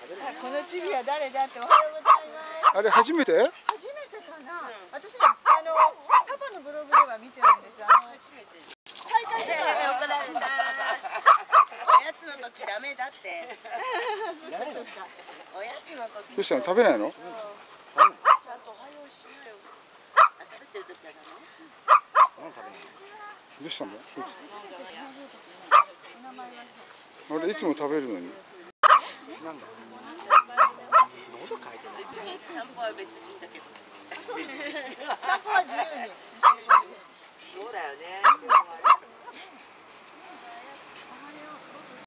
このチビは誰だって。おはようございます。 あれ初めて？ 初めてかな。私ね、パパのブログでは見てるんです。初めて。はい、怒られた。おやつの時ダメだって。おやつの時。 どうしたの？食べないの？ ちゃんとおはようしなよ。食べてる時はダメ。 どうしたの？あれいつも食べるのに。 なんだ。喉かいてない。 散歩は別人だけど。散歩は自由に。